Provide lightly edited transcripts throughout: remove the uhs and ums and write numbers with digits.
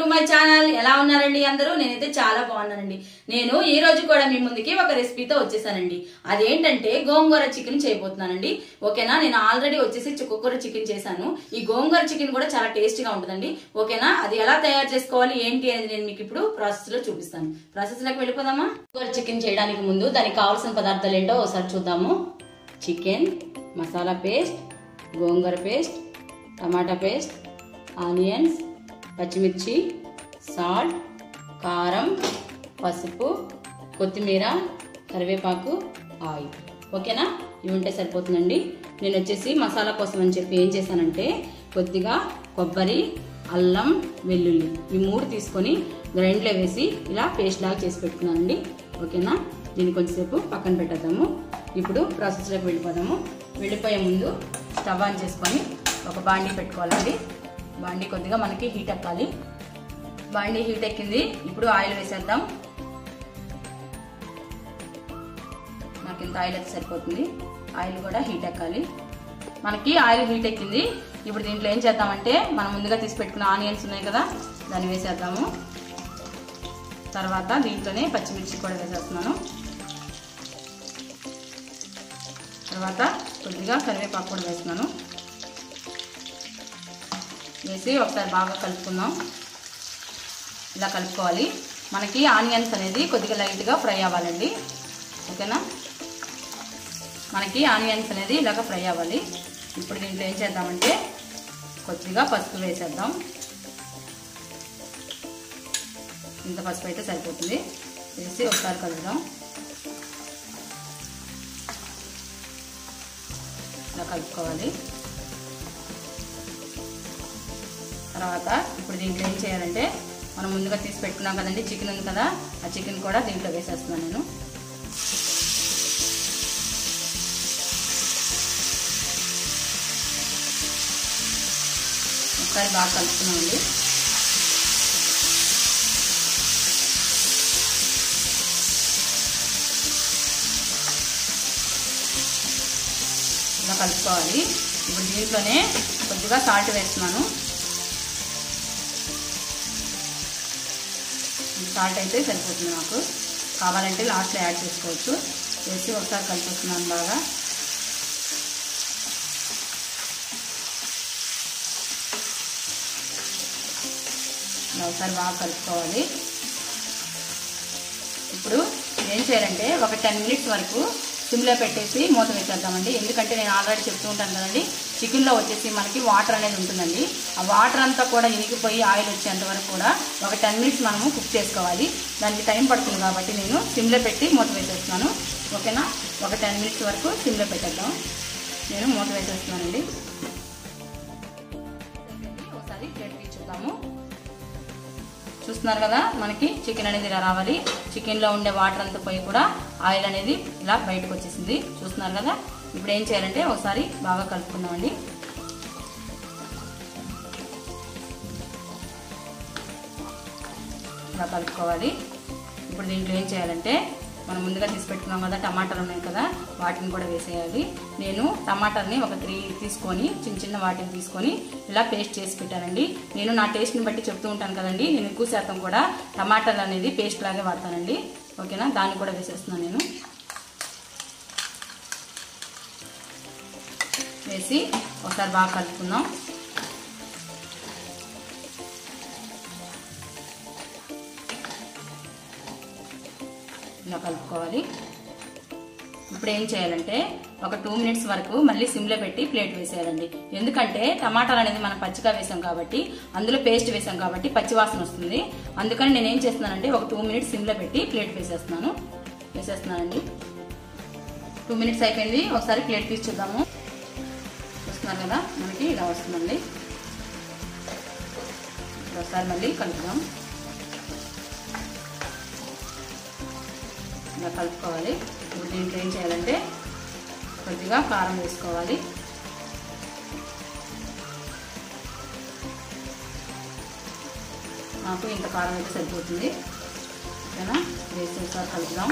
My channel. ఎలా ఉన్నారండి అందరూ? నేనైతే చాలా బాగున్నానండి. నేను ఈ రోజు కూడా మీ ముందుకి ఒక రెసిపీతో వచ్చేసానండి. అదేంటంటే గోంగూర చికెన్ చేయబోతున్నానండి. ఓకేనా? నేను ఆల్రెడీ వచ్చేసి చుక్కకూర చికెన్ చేశాను. ఈ గోంగూర చికెన్ కూడా చాలా టేస్టీగా ఉంటుందండి. ఓకేనా? అది ఎలా తయారు చేసుకోవాలి ఏంటి అనేది నేను మీకు ఇప్పుడు ప్రాసెస్ లో చూపిస్తాను. ప్రాసెస్ లోకి వెళ్ళిపోదామా? గోంగూర చికెన్ చేయడానికి ముందు దానికి కావాల్సిన పదార్థాలు ఏంటో ఒకసారి చూద్దాము. Chicken, masala paste, gongura paste, టమాటా పేస్ట్, ఆనియన్స్, పచ్చిమిర్చి, సాల్ట్, కారం, పసుపు, కొత్తిమీర, కరివేపాకు, ఆయిల్. ఓకేనా? ఇవి ఉంటే సరిపోతుందండి. నేను వచ్చేసి మసాలా కోసం అని చెప్పి ఏం చేశానంటే కొద్దిగా కొబ్బరి, అల్లం, వెల్లుల్లి ఈ మూడు తీసుకొని గ్రైండ్లో వేసి ఇలా పేస్ట్ లాగా చేసి పెట్టుకున్నానండి. ఓకేనా? దీన్ని కొంచెంసేపు పక్కన పెట్టేద్దాము. ఇప్పుడు ప్రాసెస్లోకి వెళ్ళిపోదాము. వెళ్ళిపోయే ముందు స్టవ్ ఆన్ చేసుకొని ఒక బాండీ పెట్టుకోవాలండి. బాండీ కొద్దిగా మనకి హీట్ ఎక్కాలి. బాండీ హీట్ ఎక్కింది. ఇప్పుడు ఆయిల్ వేసేద్దాం. నాకు ఇంత ఆయిల్ అయితే సరిపోతుంది. ఆయిల్ కూడా హీట్ ఎక్కాలి. మనకి ఆయిల్ హీట్ ఎక్కింది. ఇప్పుడు దీంట్లో ఏం చేద్దామంటే మనం ముందుగా తీసి పెట్టుకున్న ఆనియన్స్ ఉన్నాయి కదా, దాన్ని వేసేద్దాము. తర్వాత దీంట్లోనే పచ్చిమిర్చి కూడా వేసేస్తున్నాను. తర్వాత కొద్దిగా కరివేపాకు కూడా వేస్తున్నాను. వేసి ఒకసారి బాగా కలుపుకుందాం. ఇలా కలుపుకోవాలి. మనకి ఆనియన్స్ అనేది కొద్దిగా లైట్గా ఫ్రై అవ్వాలండి. ఓకేనా? మనకి ఆనియన్స్ అనేది ఇలాగ ఫ్రై అవ్వాలి. ఇప్పుడు దీంట్లో ఏం చేద్దామంటే కొద్దిగా పసుపు వేసేద్దాం. ఇంత పసుపు అయితే సరిపోతుంది. వేసి ఒకసారి కలుపుదాం. ఇలా కలుపుకోవాలి. తర్వాత ఇప్పుడు దీంట్లో ఏం చేయాలంటే మనం ముందుగా తీసి పెట్టుకున్నాం కదండి చికెన్ ఉంది కదా, ఆ చికెన్ కూడా దీంట్లో వేసేస్తున్నాను నేను. ఒకసారి బాగా కలుపుకున్నామండి. ఇలా కలుపుకోవాలి. ఇప్పుడు దీంట్లోనే కొద్దిగా సాల్ట్ వేస్తున్నాను. సాల్ట్ అయితే సరిపోతుంది. నాకు కావాలంటే లాస్ట్లో యాడ్ చేసుకోవచ్చు. వేసి ఒకసారి కలిపేస్తున్నాను బాగా. ఒకసారి బాగా కలుపుకోవాలి. ఇప్పుడు ఏం చేయాలంటే ఒక 10 మినిట్స్ వరకు సిమ్లో పెట్టేసి మూత వేసేద్దామండి. ఎందుకంటే నేను ఆల్రెడీ చెప్తూ ఉంటాను కదండి, చికెన్లో వచ్చేసి మనకి వాటర్ అనేది ఉంటుందండి. ఆ వాటర్ అంతా కూడా ఇనికిపోయి ఆయిల్ వచ్చేంత వరకు కూడా ఒక 10 మినిట్స్ మనము కుక్ చేసుకోవాలి. దానికి టైం పడుతుంది కాబట్టి నేను సిమ్లో పెట్టి మూత వేసేస్తున్నాను. ఓకేనా? ఒక 10 మినిట్స్ వరకు సిమ్లో పెట్టేద్దాం. నేను మూత వేసేస్తున్నానండి. ఒకసారి ప్లేట్ తీర్చుద్దాము. చూస్తున్నారు కదా, మనకి చికెన్ అనేది ఇలా రావాలి. చికెన్లో ఉండే వాటర్ అంతా పోయి కూడా ఆయిల్ అనేది ఇలా బయటకు వచ్చేసింది. చూస్తున్నారు కదా. ఇప్పుడు ఏం చేయాలంటే ఒకసారి బాగా కలుపుకుందామండి. ఇలా కలుపుకోవాలి. ఇప్పుడు దీంట్లో ఏం చేయాలంటే మనం ముందుగా తీసి పెట్టుకున్నాం కదా టమాటాలు ఉన్నాయి కదా, వాటిని కూడా వేసేయాలి. నేను టమాటాలని ఒక 3 తీసుకొని చిన్న వాటిని తీసుకొని ఇలా పేస్ట్ చేసి పెట్టానండి. నేను నా టేస్ట్ని బట్టి చెప్తూ ఉంటాను కదండి, నేను ఎక్కువ శాతం కూడా టమాటాలు అనేది పేస్ట్ లాగే వాడతానండి. ఓకేనా? దాన్ని కూడా వేసేస్తున్నాను నేను. వేసి ఒకసారి బాగా కలుపుకుందాం. ఇలా కలుపుకోవాలి. ఇప్పుడు ఏం చేయాలంటే ఒక 2 మినిట్స్ వరకు మళ్ళీ సిమ్లో పెట్టి ప్లేట్ వేసేయాలండి. ఎందుకంటే టమాటాలు అనేది మనం పచ్చిగా వేసాం కాబట్టి, అందులో పేస్ట్ వేసాం కాబట్టి పచ్చి వాసన వస్తుంది. అందుకని నేను ఏం చేస్తున్నానంటే ఒక 2 మినిట్స్ సిమ్లో పెట్టి ప్లేట్ వేసేస్తున్నానండి. 2 మినిట్స్ అయిపోయింది. ఒకసారి ప్లేట్ తీసి చూద్దాము. చూస్తున్నారు కదా, మనకి ఇలా వస్తుందండి. ఒకసారి మళ్ళీ కలుపుదాం. ఇలా కలుపుకోవాలి. ఇప్పుడు దీంట్లో ఏం చేయాలంటే కొద్దిగా కారం వేసుకోవాలి. నాకు ఇంత కారం అయితే సరిపోతుంది. ఓకేనా? వేసి ఒకసారి కలుపుదాం.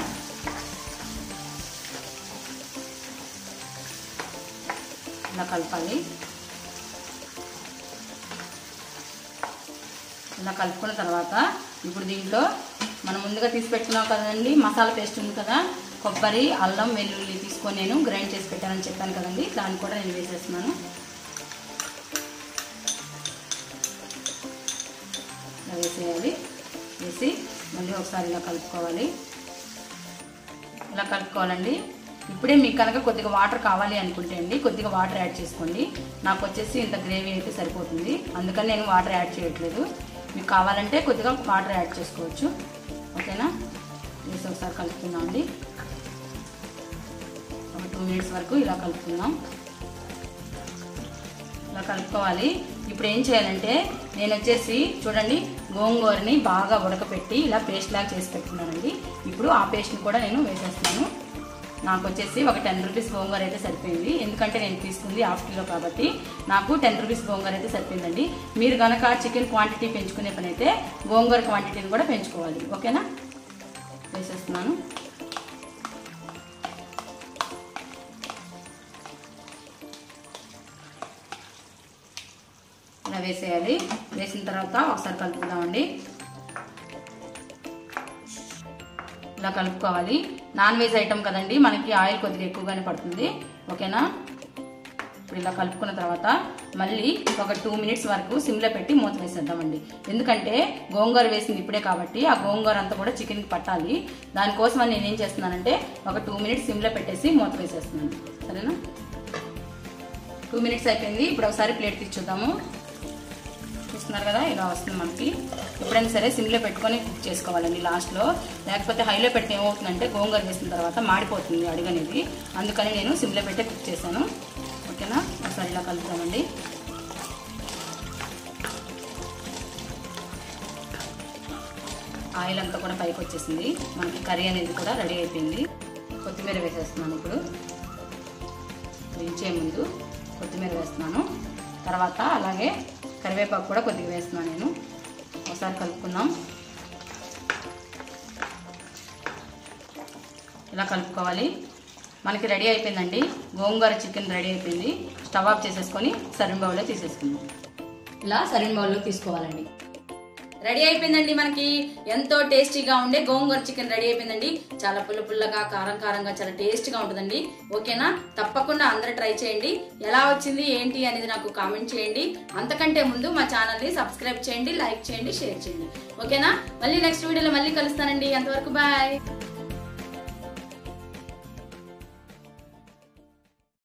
ఇలా కలపాలి. ఇలా కలుపుకున్న తర్వాత ఇప్పుడు దీంట్లో మనం ముందుగా తీసి పెట్టుకున్నాం కదండి మసాలా పేస్ట్ ఉంది కదా, కొబ్బరి అల్లం వెల్లుల్లి తీసుకొని నేను గ్రైండ్ చేసి పెట్టానని చెప్పాను కదండి, దాన్ని కూడా నేను వేసేస్తున్నాను. ఇలా వేసేయాలి. వేసి మళ్ళీ ఒకసారి ఇలా కలుపుకోవాలి. ఇలా కలుపుకోవాలండి. ఇప్పుడే మీకు కనుక కొద్దిగా వాటర్ కావాలి అనుకుంటే అండి కొద్దిగా వాటర్ యాడ్ చేసుకోండి. నాకు వచ్చేసి ఇంత గ్రేవీ అయితే సరిపోతుంది, అందుకని నేను వాటర్ యాడ్ చేయట్లేదు. మీకు కావాలంటే కొద్దిగా వాటర్ యాడ్ చేసుకోవచ్చు. ఓకేనా? వేసి ఒకసారి కలుపుకుందాం అండి. ఒక 2 మినిట్స్ వరకు ఇలా కలుపుకుందాం. ఇలా కలుపుకోవాలి. ఇప్పుడు ఏం చేయాలంటే నేను వచ్చేసి చూడండి గోంగూరని బాగా ఉడకపెట్టి ఇలా పేస్ట్ లాగా చేసి పెట్టుకున్నానండి. ఇప్పుడు ఆ పేస్ట్ని కూడా నేను వేసేస్తున్నాను. నాకు వచ్చేసి ఒక 10 రూపీస్ గోంగూర అయితే సరిపోయింది, ఎందుకంటే నేను తీసుకుంది ½ కిలో కాబట్టి నాకు 10 రూపీస్ గోంగూర అయితే సరిపోయిందండి. మీరు కనుక చికెన్ క్వాంటిటీ పెంచుకునే పని అయితే గోంగూర క్వాంటిటీని కూడా పెంచుకోవాలి. ఓకేనా? వేసేస్తున్నాను. ఇలా వేసేయాలి. వేసిన తర్వాత ఒకసారి కలుపుకుందామండి. ఇలా కలుపుకోవాలి. నాన్ వెజ్ ఐటమ్ కదండి, మనకి ఆయిల్ కొద్దిగా ఎక్కువగానే పడుతుంది. ఓకేనా? ఇప్పుడు ఇలా కలుపుకున్న తర్వాత మళ్ళీ ఒక 2 మినిట్స్ వరకు సిమ్లో పెట్టి మూత వేసేద్దామండి. ఎందుకంటే గోంగూర వేసింది ఇప్పుడే కాబట్టి ఆ గోంగూర అంతా కూడా చికెన్కి పట్టాలి. దానికోసం నేను ఏం చేస్తున్నానంటే ఒక 2 మినిట్స్ సిమ్లో పెట్టేసి మూత వేసేస్తున్నాను. సరేనా? 2 మినిట్స్ అయిపోయింది. ఇప్పుడు ఒకసారి ప్లేట్ తీర్చుద్దాము. చూస్తున్నారు కదా, ఇలా వస్తుంది మనకి. ఎప్పుడైనా సరే సిమ్లో పెట్టుకొని కుక్ చేసుకోవాలండి లాస్ట్లో, లేకపోతే హైలో పెట్టి ఏమవుతుందంటే గోంగూర వేసిన తర్వాత మాడిపోతుంది అడుగనేది. అందుకని నేను సిమ్లో పెట్టే కుక్ చేశాను. ఓకేనా? ఒకసారి ఇలా కలుపుతామండి. ఆయిల్ అంతా కూడా పైకి వచ్చేసింది. మనకి కర్రీ అనేది కూడా రెడీ అయిపోయింది. కొత్తిమీర వేసేస్తున్నాను. ఇప్పుడు వేయించే ముందు కొత్తిమీర వేస్తున్నాను. తర్వాత అలాగే కరివేపాకు కూడా కొద్దిగా వేస్తున్నాను నేను. ఒకసారి కలుపుకుందాం. ఇలా కలుపుకోవాలి. మనకి రెడీ అయిపోయిందండి. గోంగూర చికెన్ రెడీ అయిపోయింది. స్టవ్ ఆఫ్ చేసేసుకొని సర్వింగ్ బౌల్లో తీసేసుకుందాం. ఇలా సర్వింగ్ బౌల్లో తీసుకోవాలండి. రెడీ అయిపోయిందండి. మనకి ఎంతో టేస్టీగా ఉండే గోంగూర చికెన్ రెడీ అయిపోయిందండి. చాలా పుల్లగా కారం కారంగా చాలా టేస్టీగా ఉంటుందండి. ఓకేనా? తప్పకుండా అందరూ ట్రై చేయండి. ఎలా వచ్చింది ఏంటి అనేది నాకు కామెంట్ చేయండి. అంతకంటే ముందు మా ఛానల్ని సబ్స్క్రైబ్ చేయండి, లైక్ చేయండి, షేర్ చేయండి. ఓకేనా? మళ్ళీ నెక్స్ట్ వీడియోలో మళ్ళీ కలుస్తానండి. అంతవరకు బాయ్.